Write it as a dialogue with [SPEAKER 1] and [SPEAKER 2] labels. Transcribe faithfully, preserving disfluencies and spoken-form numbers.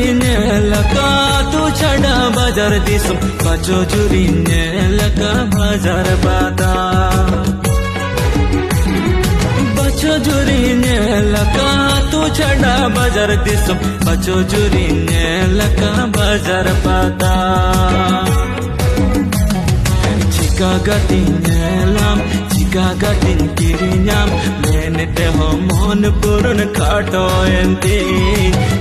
[SPEAKER 1] laka tu chada bazar disum bacho jurine laka bazar bata bacho jurine laka tu chada bazar disum bacho jurine laka bazar bata jika gatin lam jika gatin kirinyam mene te ho mon purun khato enti